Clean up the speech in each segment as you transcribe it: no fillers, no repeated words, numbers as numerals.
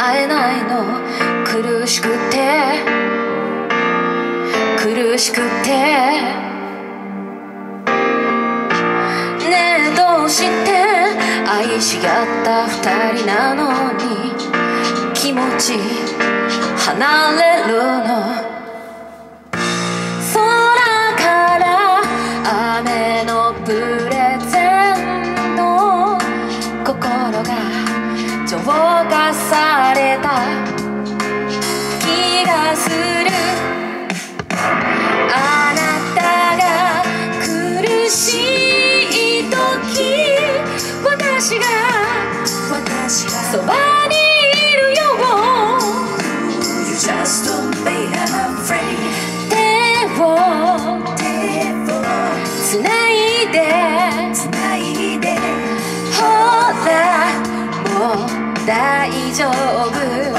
会えないの苦しくて苦しくてねえどうして愛し合った二人なのに気持ち離れるの空から雨のプレゼント心が浄化された気がするあなたが苦しい時私がそばにいるよ You just don't be afraid 手をつないでほらもう大丈夫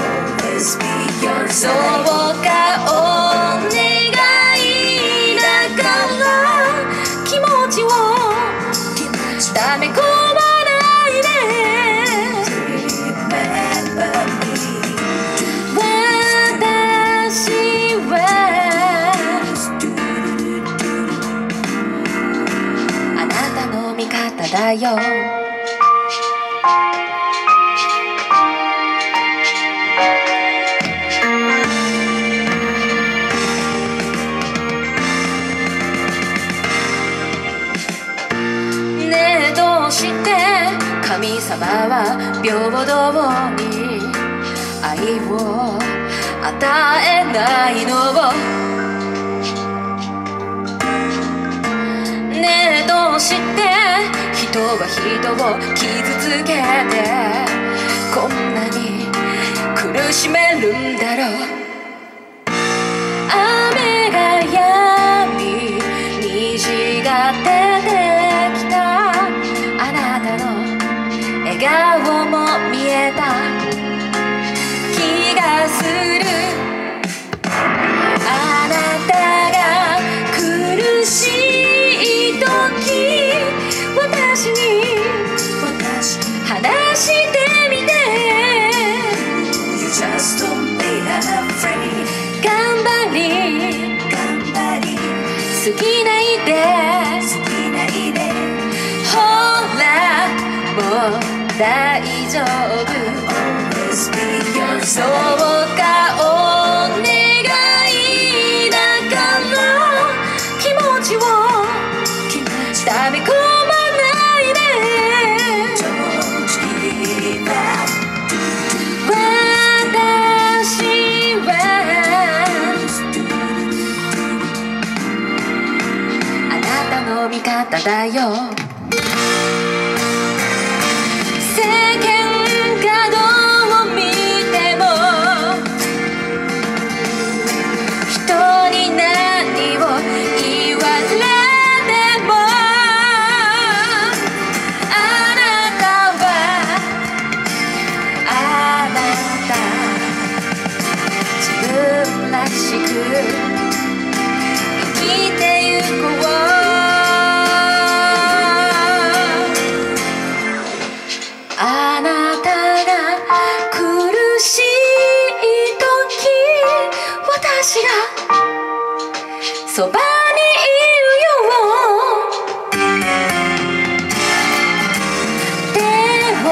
そうかお願いだから気持ちを溜め込まないで私はあなたの味方だよ神様は平等に愛を与えないのねえどうして人は人を傷つけてこんなに苦しめるんだろう雨が止み虹が出てきたあなたの笑顔も見えた気がするあなたが苦しい時私に話してみて You just don't be afraid 頑張り好きないでほらもう大丈夫そうかお願いだから気持ちを溜め込まないで私はあなたの味方だよそばにいるよ手を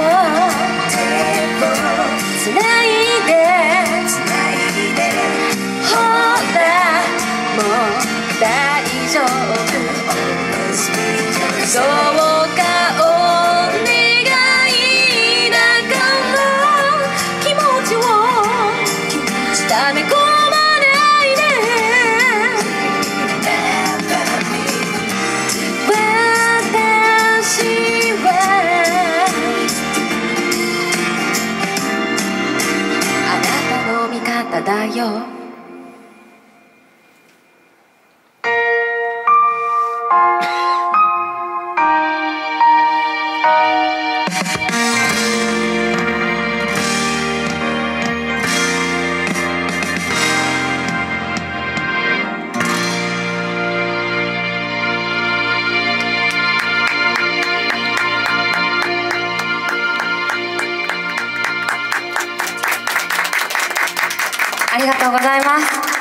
つないでほらもう大丈夫そうかお願いだから気持ちを溜め込だよりがとうございます。